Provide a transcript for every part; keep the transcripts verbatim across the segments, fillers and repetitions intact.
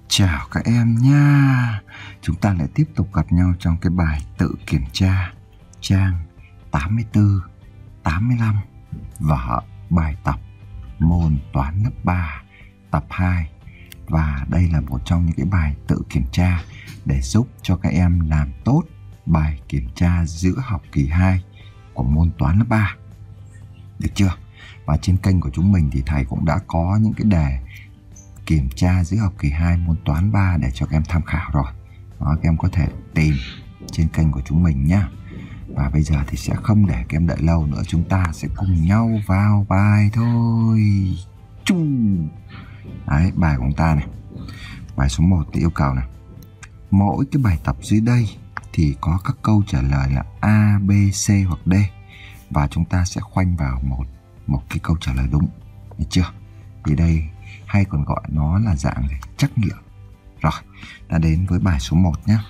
Chào các em nha. Chúng ta lại tiếp tục gặp nhau trong cái bài tự kiểm tra trang tám mươi tư, tám mươi lăm và bài tập môn toán lớp ba tập hai. Và đây là một trong những cái bài tự kiểm tra để giúp cho các em làm tốt bài kiểm tra giữa học kỳ hai của môn toán lớp ba. Được chưa? Và trên kênh của chúng mình thì thầy cũng đã có những cái đề kiểm tra giữa học kỳ hai môn toán ba để cho các em tham khảo rồi. Đó, các em có thể tìm trên kênh của chúng mình nhé. Và bây giờ thì sẽ không để các em đợi lâu nữa, chúng ta sẽ cùng nhau vào bài thôi. Chung. Đấy, bài của chúng ta này. Bài số một thì yêu cầu này. Mỗi cái bài tập dưới đây thì có các câu trả lời là A, B, C hoặc D. Và chúng ta sẽ khoanh vào một, một cái câu trả lời đúng. Được chưa? Thì đây hay còn gọi nó là dạng trắc nghiệm. Rồi, đã đến với bài số một nhé.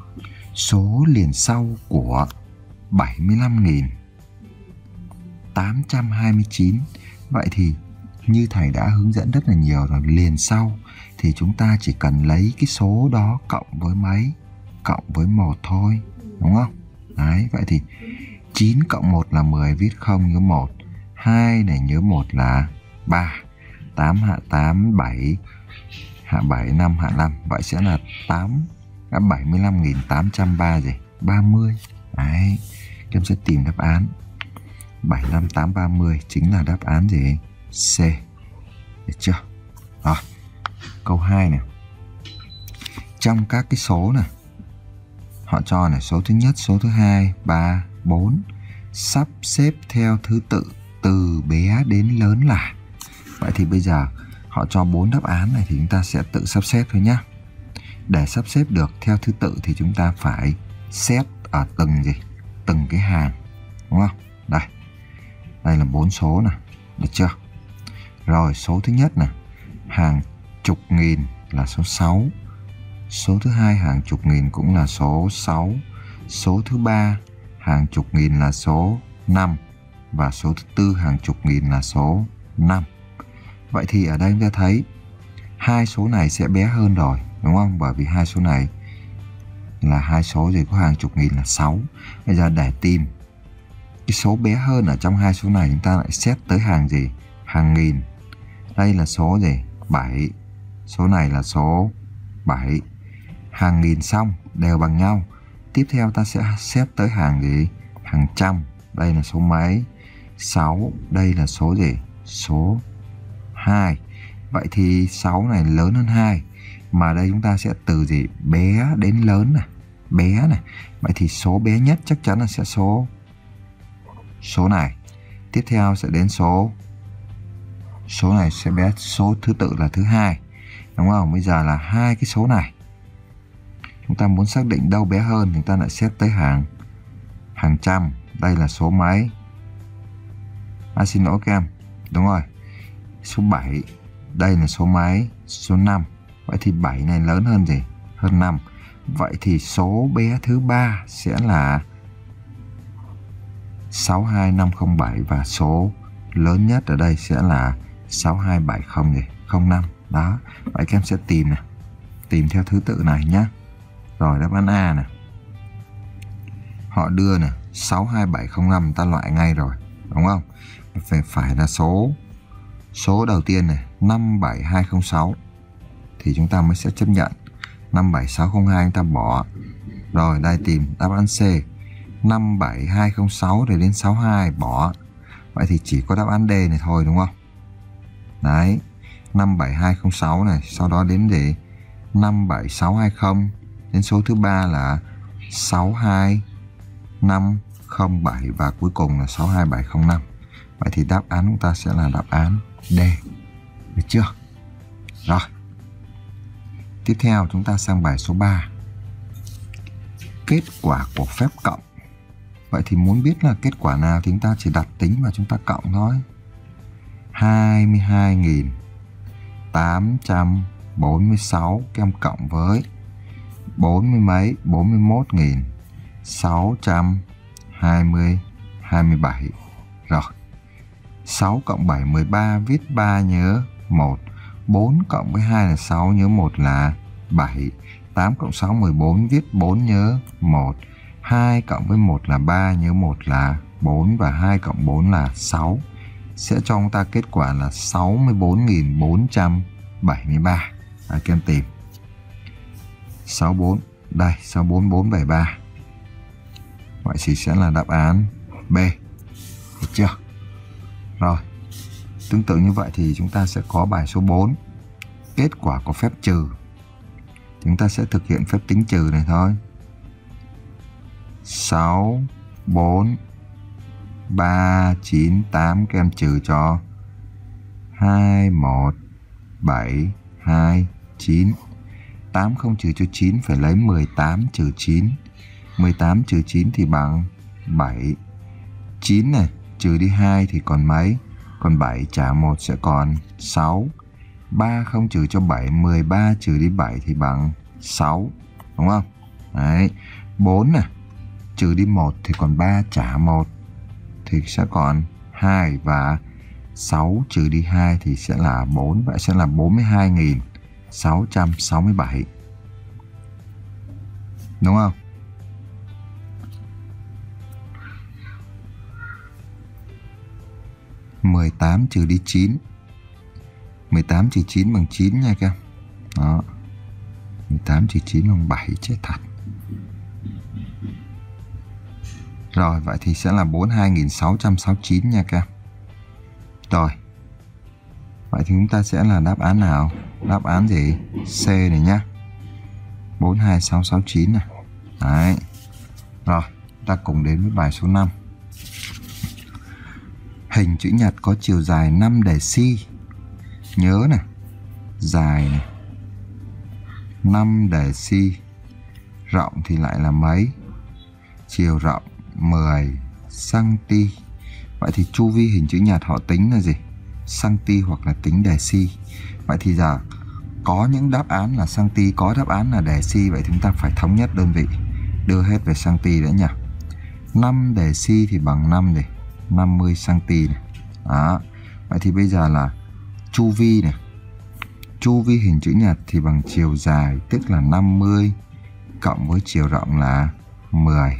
Số liền sau của bảy mươi lăm nghìn tám trăm hai mươi chín. Vậy thì như thầy đã hướng dẫn rất là nhiều rồi, liền sau thì chúng ta chỉ cần lấy cái số đó cộng với mấy? Cộng với một thôi, đúng không? Đấy, vậy thì chín cộng một là mười, viết không nhớ một. hai này nhớ một là ba. tám hạ tám, bảy hạ bảy, năm hạ năm. Vậy sẽ là tám đã bảy mươi lăm nghìn tám trăm ba gì? ba mươi. Đấy, các em sẽ tìm đáp án. bảy mươi lăm, tám, ba mươi chính là đáp án gì? C. Được chưa? Rồi, câu hai này. Trong các cái số này, họ cho này số thứ nhất, số thứ hai, ba, bốn. Sắp xếp theo thứ tự từ bé đến lớn là. Vậy thì bây giờ họ cho bốn đáp án này thì chúng ta sẽ tự sắp xếp thôi nhá. Để sắp xếp được theo thứ tự thì chúng ta phải xét ở từng gì? Từng cái hàng, đúng không? Đây. Đây là bốn số này, được chưa? Rồi, số thứ nhất này, hàng chục nghìn là số sáu. Số thứ hai hàng chục nghìn cũng là số sáu. Số thứ ba hàng chục nghìn là số năm. Và số thứ tư hàng chục nghìn là số năm. Vậy thì ở đây chúng ta thấy hai số này sẽ bé hơn rồi, đúng không? Bởi vì hai số này là hai số gì có hàng chục nghìn là sáu. Bây giờ để tìm cái số bé hơn ở trong hai số này, chúng ta lại xét tới hàng gì? Hàng nghìn. Đây là số gì? bảy. Số này là số bảy. Hàng nghìn xong đều bằng nhau. Tiếp theo ta sẽ xét tới hàng gì? Hàng trăm. Đây là số mấy? sáu. Đây là số gì? Số hai. Vậy thì sáu này lớn hơn hai. Mà đây chúng ta sẽ từ gì? Bé đến lớn này. Bé này. Vậy thì số bé nhất chắc chắn là sẽ số Số này. Tiếp theo sẽ đến số Số này sẽ bé số thứ tự là thứ hai, đúng không? Bây giờ là hai cái số này. Chúng ta muốn xác định đâu bé hơn, chúng ta lại xét tới hàng Hàng trăm. Đây là số mấy? À, xin lỗi các em. Đúng rồi. Số bảy. Đây là số mấy? Số năm. Vậy thì bảy này lớn hơn gì? Hơn năm. Vậy thì số bé thứ ba sẽ là sáu hai năm không bảy. Và số lớn nhất ở đây sẽ là sáu hai bảy không gì? không năm. Đó. Vậy các em sẽ tìm này. Tìm theo thứ tự này nhé. Rồi, đáp án A này. Họ đưa này sáu hai bảy không năm, ta loại ngay rồi, đúng không? Phải phải là số Số đầu tiên này năm bảy hai không sáu thì chúng ta mới sẽ chấp nhận. Năm bảy sáu không hai chúng ta bỏ. Rồi, đây tìm đáp án C. Năm bảy hai không sáu rồi đến sáu hai bỏ. Vậy thì chỉ có đáp án D này thôi, đúng không? Đấy, năm bảy hai không sáu này. Sau đó đến gì? Năm bảy sáu hai không. Đến số thứ ba là sáu hai năm không bảy. Và cuối cùng là sáu hai bảy không năm. Vậy thì đáp án chúng ta sẽ là đáp án D. Được chưa? Rồi. Tiếp theo chúng ta sang bài số ba. Kết quả của phép cộng. Vậy thì muốn biết là kết quả nào thì chúng ta chỉ đặt tính và chúng ta cộng thôi. hai mươi hai nghìn tám trăm bốn mươi sáu các em cộng với bốn mươi mấy, bốn mươi mốt nghìn sáu trăm hai mươi, hai mươi bảy. Rồi. sáu cộng bảy, mười ba, viết ba nhớ một. bốn cộng với hai là sáu, nhớ một là bảy. tám cộng sáu mười bốn, viết bốn nhớ một. hai cộng với một là ba, nhớ một là bốn, và hai cộng bốn là sáu. Sẽ cho chúng ta kết quả là sáu mươi bốn nghìn bốn trăm bảy mươi ba. À, các em tìm sáu mươi bốn, đây sáu mươi bốn nghìn bốn trăm bảy mươi ba. Vậy thì sẽ là đáp án B. Được chưa? Rồi, tương tự như vậy thì chúng ta sẽ có bài số bốn. Kết quả của phép trừ. Chúng ta sẽ thực hiện phép tính trừ này thôi. sáu, bốn, ba, chín, tám. Các em trừ cho hai, một, bảy, hai, chín. tám không trừ cho chín, phải lấy mười tám trừ chín. mười tám trừ chín thì bằng bảy. chín này, trừ đi hai thì còn mấy? Còn bảy, trả một sẽ còn sáu. ba không trừ cho bảy, mười ba trừ đi bảy thì bằng sáu. Đúng không? Đấy. bốn này, trừ đi một thì còn ba, trả một thì sẽ còn hai, và sáu trừ đi hai thì sẽ là bốn. Vậy sẽ là bốn mươi hai nghìn sáu trăm sáu mươi bảy. Đúng không? mười tám trừ đi chín. mười tám trừ chín bằng chín nha các em. Đó. mười tám trừ chín bằng bảy, chết thật. Rồi, vậy thì sẽ là bốn mươi hai nghìn sáu trăm sáu mươi chín nha các em. Rồi. Vậy thì chúng ta sẽ là đáp án nào? Đáp án gì? C này nhá. bốn mươi hai nghìn sáu trăm sáu mươi chín này. Đấy. Rồi, ta cùng đến với bài số năm. Hình chữ nhật có chiều dài năm deci. Nhớ này, dài này năm deci, rộng thì lại là mấy? Chiều rộng mười xăng-ti. Vậy thì chu vi hình chữ nhật họ tính là gì? Xăng-ti hoặc là tính deci. Vậy thì giờ có những đáp án là xăng-ti, có đáp án là deci. Vậy chúng ta phải thống nhất đơn vị, đưa hết về xăng-ti đấy nhỉ. năm deci thì bằng năm này, năm mươi xăng-ti này. Đó. Vậy thì bây giờ là chu vi này. Chu vi hình chữ nhật thì bằng chiều dài, tức là năm mươi cộng với chiều rộng là mười.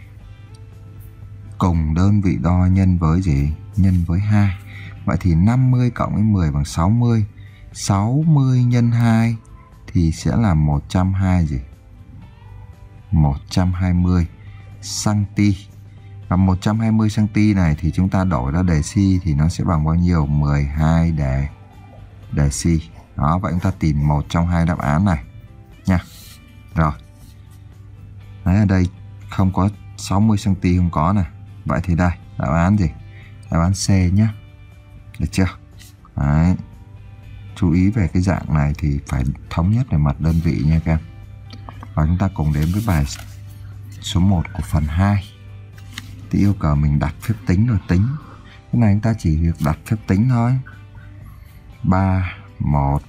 Cùng đơn vị đo nhân với gì? Nhân với hai. Vậy thì năm mươi cộng với mười bằng sáu mươi. sáu mươi nhân hai thì sẽ là một trăm hai mươi gì? một trăm hai mươi xăng-ti. Và một trăm hai mươi xăng-ti này thì chúng ta đổi ra deci thì nó sẽ bằng bao nhiêu? mười hai đề deci. Đó, vậy chúng ta tìm một trong hai đáp án này nha. Rồi. Đấy, ở đây không có sáu mươi xăng-ti, không có này. Vậy thì đây, đáp án gì? Đáp án C nhé. Được chưa? Đấy. Chú ý về cái dạng này thì phải thống nhất về mặt đơn vị nha các em. Và chúng ta cùng đến với bài số một của phần hai. Thì yêu cầu mình đặt phép tính rồi tính. Cái này chúng ta chỉ việc đặt phép tính thôi. ba, một,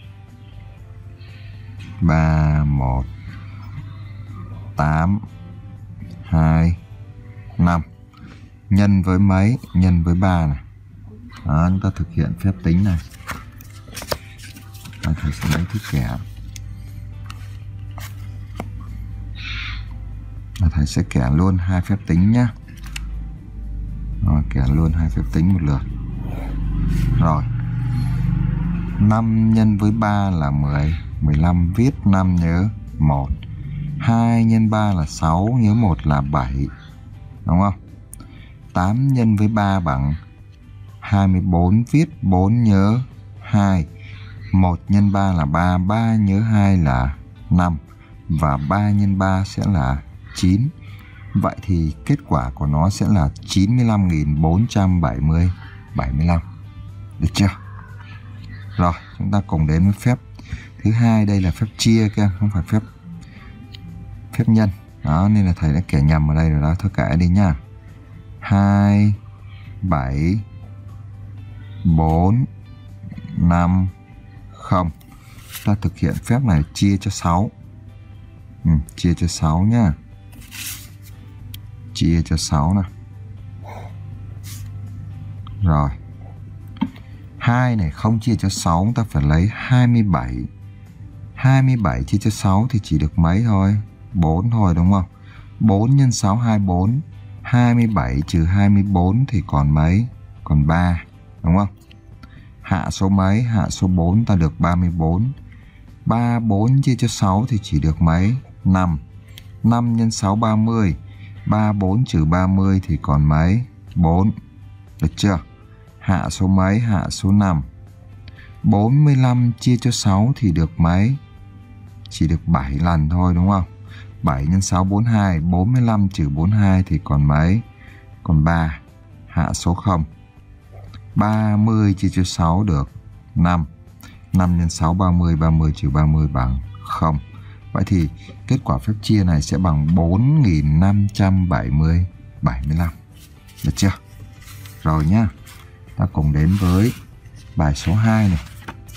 ba, một, tám, hai, năm. Nhân với mấy? Nhân với ba này. Đó, chúng ta thực hiện phép tính này. Và thầy sẽ lấy thước kẻ. Và thầy sẽ kẻ luôn hai phép tính nhé. Rồi, kẻ luôn hai phép tính một lượt. Rồi. năm nhân với ba là mười. mười lăm, viết năm nhớ một. hai nhân ba là sáu, nhớ một là bảy. Đúng không? tám nhân với ba bằng hai mươi bốn, viết bốn nhớ hai. một nhân ba là ba, ba nhớ hai là năm. Và ba nhân ba sẽ là chín. Vậy thì kết quả của nó sẽ là chín mươi lăm nghìn bốn trăm bảy mươi, bảy mươi lăm. Được chưa? Rồi, chúng ta cùng đến với phép thứ hai. Đây là phép chia các em, không phải phép phép nhân. Đó, nên là thầy đã kẻ nhầm ở đây rồi đó. Thôi kệ đi nhá. hai, bảy, bốn, năm, không. Ta thực hiện phép này chia cho sáu. Ừ, chia cho sáu nhá. Chia cho sáu nào. Rồi. hai này không chia cho sáu, ta phải lấy hai mươi bảy. hai mươi bảy chia cho sáu thì chỉ được mấy thôi? bốn thôi đúng không? bốn nhân sáu hai mươi bốn. hai mươi bảy trừ hai mươi bốn thì còn mấy? Còn ba đúng không? Hạ số mấy? Hạ số bốn ta được ba mươi bốn. ba mươi bốn chia cho sáu thì chỉ được mấy? năm. năm nhân sáu ba mươi. ba mươi bốn trừ ba mươi thì còn mấy? bốn. Được chưa? Hạ số mấy? Hạ số năm. bốn mươi lăm chia cho sáu thì được mấy? Chỉ được bảy lần thôi đúng không? bảy nhân sáu bốn mươi hai. bốn mươi lăm trừ bốn mươi hai thì còn mấy? Còn ba. Hạ số không. ba mươi chia cho sáu được năm. năm nhân sáu ba mươi. ba mươi trừ ba mươi bằng không. Vậy thì kết quả phép chia này sẽ bằng bốn nghìn năm trăm bảy mươi bảy mươi lăm. Được chưa? Rồi nhá. Ta cùng đến với bài số hai này.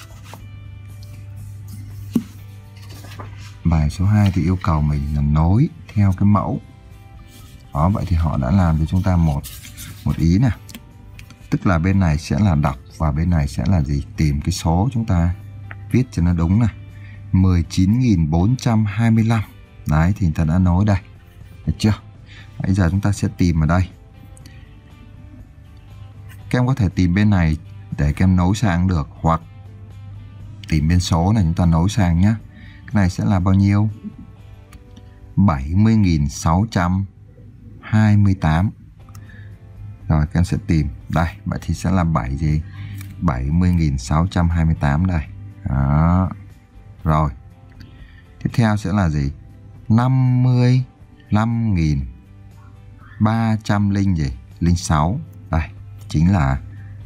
Bài số hai thì yêu cầu mình là nối theo cái mẫu. Đó, vậy thì họ đã làm cho chúng ta một một ý nè. Tức là bên này sẽ là đọc và bên này sẽ là gì? Tìm cái số chúng ta viết cho nó đúng này. mười chín nghìn bốn trăm hai mươi lăm. Đấy thì ta đã nối đây. Được chưa? Bây giờ chúng ta sẽ tìm ở đây. Các em có thể tìm bên này để các em nối sang được, hoặc tìm bên số này chúng ta nối sang nhé. Cái này sẽ là bao nhiêu? bảy mươi nghìn sáu trăm hai mươi tám. Rồi các em sẽ tìm. Đây, vậy thì sẽ là bảy gì? bảy mươi nghìn sáu trăm hai mươi tám đây. Đó. Rồi. Tiếp theo sẽ là gì? năm mươi lăm nghìn ba trăm linh gì? Linh sáu. Đây, chính là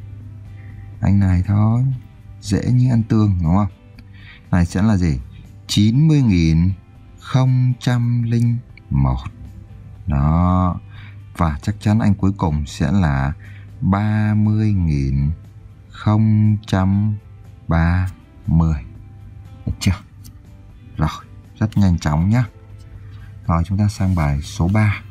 anh này thôi. Dễ như ăn tương đúng không? Này sẽ là gì? chín mươi nghìn không trăm linh một. Đó. Và chắc chắn anh cuối cùng sẽ là ba mươi nghìn không trăm ba mươi. Được chưa? Rồi, rất nhanh chóng nhé. Rồi chúng ta sang bài số ba.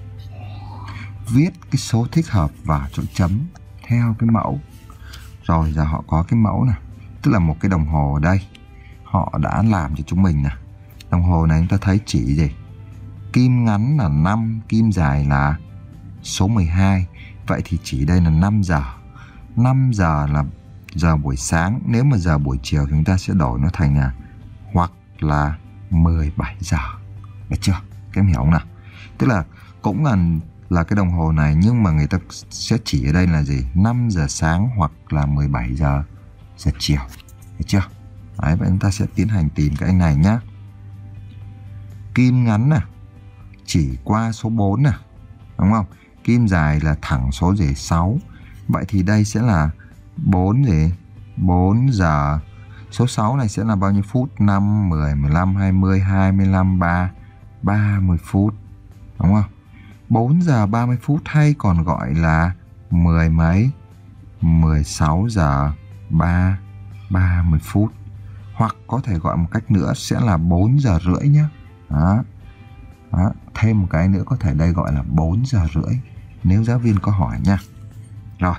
Viết cái số thích hợp vào chỗ chấm theo cái mẫu. Rồi giờ họ có cái mẫu này, tức là một cái đồng hồ ở đây. Họ đã làm cho chúng mình nè. Đồng hồ này chúng ta thấy chỉ gì? Kim ngắn là năm, kim dài là số mười hai. Vậy thì chỉ đây là năm giờ. năm giờ là giờ buổi sáng. Nếu mà giờ buổi chiều thì chúng ta sẽ đổi nó thành là hoặc là mười bảy giờ. Được chưa? Các em hiểu không nào? Tức là cũng là là cái đồng hồ này, nhưng mà người ta sẽ chỉ ở đây là gì? năm giờ sáng hoặc là mười bảy giờ giờ chiều. Được chưa? Đấy, vậy chúng ta sẽ tiến hành tìm cái anh này nhá. Kim ngắn nè, chỉ qua số bốn nè, đúng không? Kim dài là thẳng số gì? sáu. Vậy thì đây sẽ là bốn gì? bốn giờ. Số sáu này sẽ là bao nhiêu phút? năm, mười, mười lăm, hai mươi, hai mươi lăm, ba, ba mươi phút. Đúng không? bốn giờ ba mươi phút, hay còn gọi là mười mấy? mười sáu giờ ba, ba mươi phút. Hoặc có thể gọi một cách nữa sẽ là bốn giờ rưỡi nhé. Đó. Đó. Thêm một cái nữa có thể đây gọi là bốn giờ rưỡi, nếu giáo viên có hỏi nha. Rồi.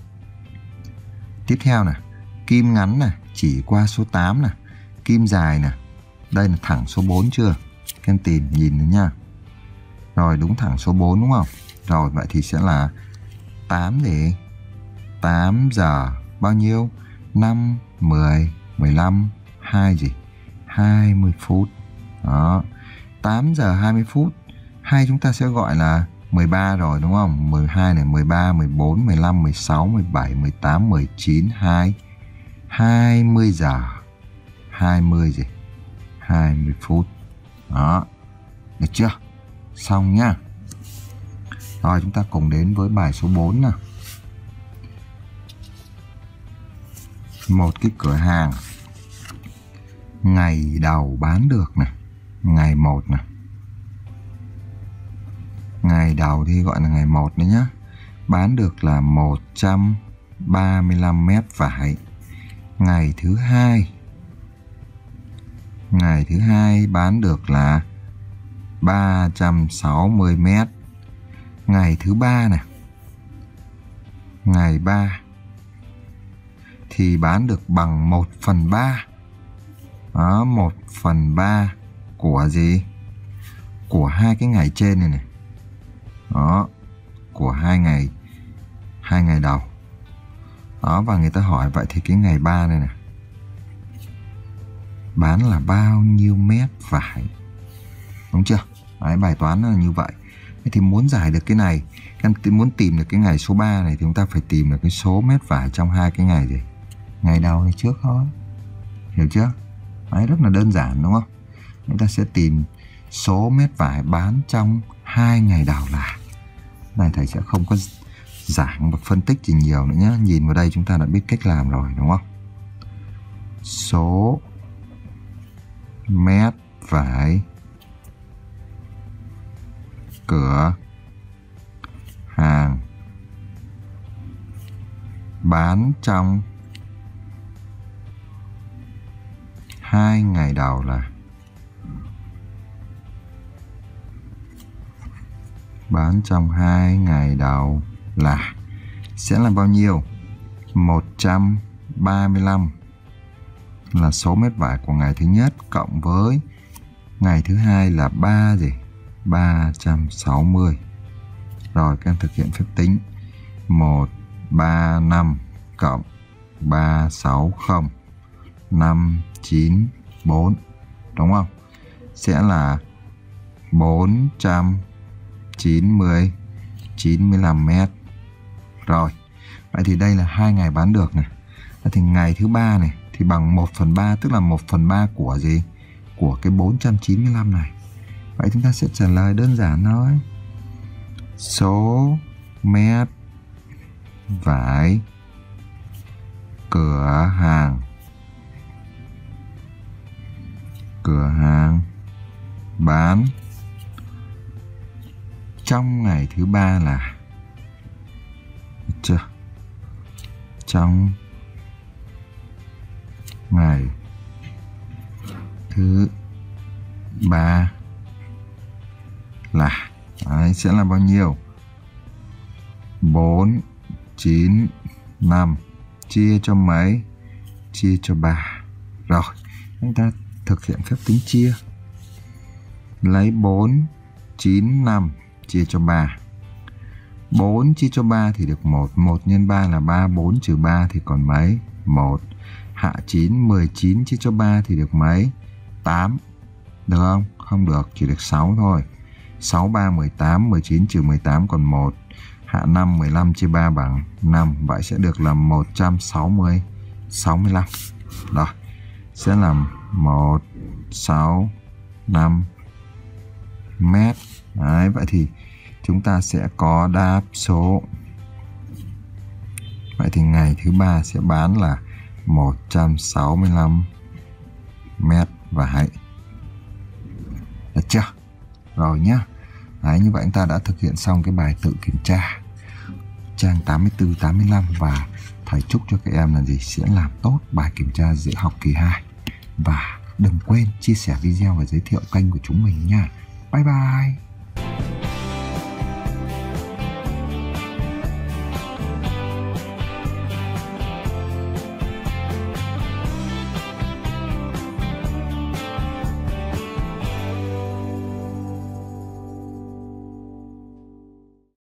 Tiếp theo nè, kim ngắn nè, chỉ qua số tám nè, kim dài nè. Đây là thẳng số bốn chưa? Các em tìm nhìn nữa nha. Rồi, đúng thẳng số bốn đúng không? Rồi, vậy thì sẽ là tám gì? tám giờ bao nhiêu? năm, mười, mười lăm, hai gì? hai mươi phút. Đó. tám giờ hai mươi phút. Hay chúng ta sẽ gọi là mười ba rồi đúng không? mười hai này, mười ba, mười bốn, mười lăm, mười sáu, mười bảy, mười tám, mười chín, hai, hai mươi giờ. hai mươi gì? hai mươi phút. Đó. Được chưa? Xong nhá. Rồi chúng ta cùng đến với bài số bốn nè. Một cái cửa hàng. Ngày đầu bán được nè. Ngày một nè. Ngày đầu thì gọi là ngày một đấy nhá. Bán được là một trăm ba mươi lăm mét vải. Ngày thứ hai. Ngày thứ hai bán được là ba trăm sáu mươi mét. Ngày thứ ba nè. Ngày ba thì bán được bằng một phần ba. Đó, một phần ba của gì? Của hai cái ngày trên này này. Đó, của hai ngày hai ngày đầu. Đó, và người ta hỏi vậy thì cái ngày ba này này bán là bao nhiêu mét vải? Đúng chưa? Đấy, bài toán là như vậy. Thế thì muốn giải được cái này, em muốn tìm được cái ngày số ba này thì chúng ta phải tìm được cái số mét vải trong hai cái ngày gì? Ngày đầu này trước thôi. Hiểu chưa? Đấy, rất là đơn giản đúng không? Chúng ta sẽ tìm số mét vải bán trong hai ngày đầu là. Này thầy sẽ không có giảng và phân tích gì nhiều nữa nhé. Nhìn vào đây chúng ta đã biết cách làm rồi đúng không? Số mét vải cửa hàng bán trong hai ngày đầu là bán trong hai ngày đầu là sẽ là bao nhiêu? một trăm ba mươi lăm là số mét vải của ngày thứ nhất cộng với ngày thứ hai là ba gì? ba trăm sáu mươi. Rồi các em thực hiện phép tính. một trăm ba mươi lăm cộng ba trăm sáu mươi năm trăm chín mươi bốn. Đúng không? Sẽ là bốn trăm chín mươi chín mươi lăm mét. Rồi. Vậy thì đây là hai ngày bán được này. Vậy thì ngày thứ ba này thì bằng một phần ba, tức là một phần ba của gì? Của cái bốn trăm chín mươi lăm này. Vậy chúng ta sẽ trả lời đơn giản thôi. Số mét vải cửa hàng cửa hàng bán trong ngày thứ ba là, được chưa? Trong ngày thứ ba là đấy, sẽ là bao nhiêu? bốn chín năm chia cho mấy? Chia cho ba. Rồi, chúng ta thực hiện phép tính chia. Lấy bốn chín năm chia cho ba. bốn chia cho ba thì được một. một nhân ba là ba. bốn trừ ba thì còn mấy? một. Hạ chín. mười chín chia cho ba thì được mấy? tám. Được không? Không được, chỉ được sáu thôi. sáu ba mười tám. mười chín trừ mười tám còn một. Hạ năm. mười lăm chia ba bằng năm. Vậy sẽ được là một trăm sáu mươi sáu mươi lăm. Rồi, sẽ là một trăm sáu mươi lăm mét. Đấy, vậy thì chúng ta sẽ có đáp số. Vậy thì ngày thứ ba sẽ bán là một trăm sáu mươi lăm mét vải. Được chưa? Rồi nhá. Đấy, như vậy chúng ta đã thực hiện xong cái bài tự kiểm tra trang tám mươi tư tám mươi lăm, và thầy chúc cho các em là gì? Sẽ làm tốt bài kiểm tra dễ học kỳ hai. Và đừng quên chia sẻ video và giới thiệu kênh của chúng mình nha. Bye bye.